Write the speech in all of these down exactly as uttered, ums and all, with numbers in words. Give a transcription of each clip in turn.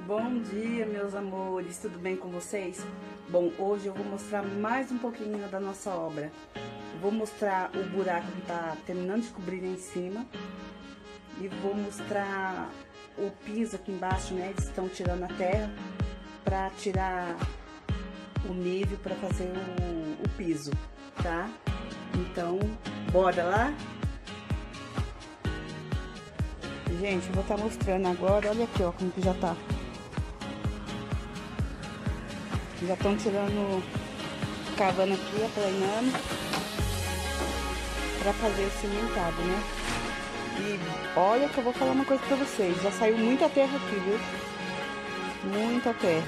Bom dia, meus amores, tudo bem com vocês? Bom, hoje eu vou mostrar mais um pouquinho da nossa obra. Vou mostrar o buraco que tá terminando de cobrir em cima. E vou mostrar o piso aqui embaixo, né? Eles estão tirando a terra para tirar o nível para fazer o, o piso, tá? Então, bora lá? Gente, eu vou estar mostrando agora, olha aqui, ó, como que já tá. Já estão tirando, cavando aqui, aplanando, pra fazer o cimentado, né? E olha que eu vou falar uma coisa pra vocês, já saiu muita terra aqui, viu? Muita terra.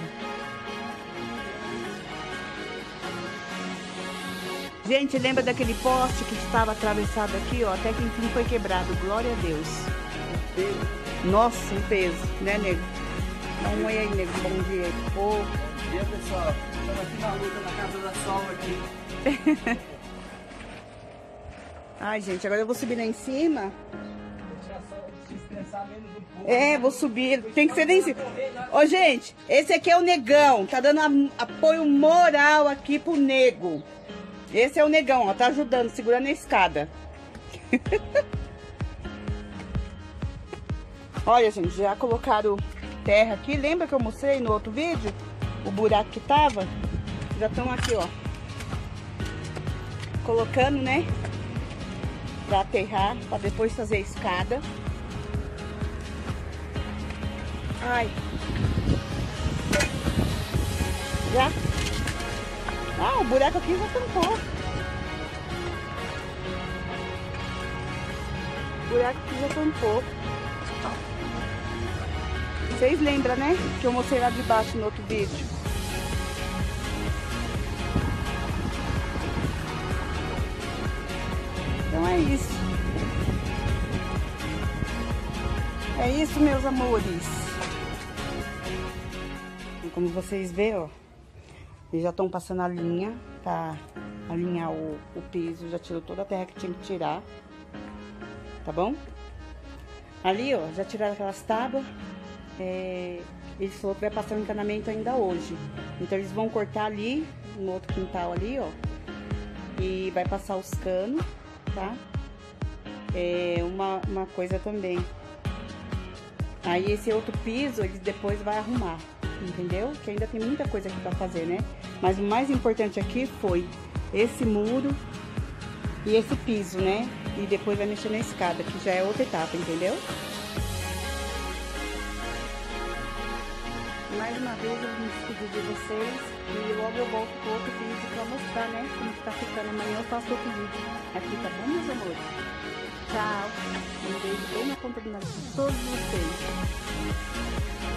Gente, lembra daquele poste que estava atravessado aqui, ó? Até que enfim foi quebrado, glória a Deus. Nossa, um peso, né, nego? Dá um oi aí, nego, bom dia. Oh. Bom dia, pessoal. Estamos aqui na luta, na casa da Sol aqui. Ai, gente, agora eu vou subir lá em cima. Deixar só se estressar menos um pouco. É, vou subir. Tem que ser lá em cima. Ô, gente, esse aqui é o negão. Tá dando apoio moral aqui pro nego. Esse é o negão, ó. Tá ajudando, segurando a escada. Olha, gente, já colocaram terra aqui. Lembra que eu mostrei no outro vídeo? O buraco que tava? Já estão aqui, ó. Colocando, né? Pra aterrar, pra depois fazer a escada. Ai. Já? Ah, o buraco aqui já tampou. O buraco aqui já tampou. Vocês lembram, né? Que eu mostrei lá de baixo no outro vídeo. Então é isso. É isso, meus amores. E como vocês veem, ó. Eles já estão passando a linha pra alinhar o, o piso. Já tirou toda a terra que tinha que tirar. Tá bom? Ali, ó, já tiraram aquelas tábuas. É, eles falou que vai passar o encanamento ainda hoje. Então eles vão cortar ali, no outro quintal ali, ó. E vai passar os canos, tá? É uma, uma coisa também. Aí esse outro piso, eles depois vai arrumar, entendeu? Que ainda tem muita coisa aqui pra fazer, né? Mas o mais importante aqui foi esse muro e esse piso, né? E depois vai mexer na escada, que já é outra etapa, entendeu? Mais uma vez eu me despedir de vocês e logo eu volto com outro vídeo pra mostrar, né, como está ficando. Amanhã eu faço outro vídeo aqui, tá bom, meus amores? Tchau! Um beijo bem na ponta do nariz de todos vocês.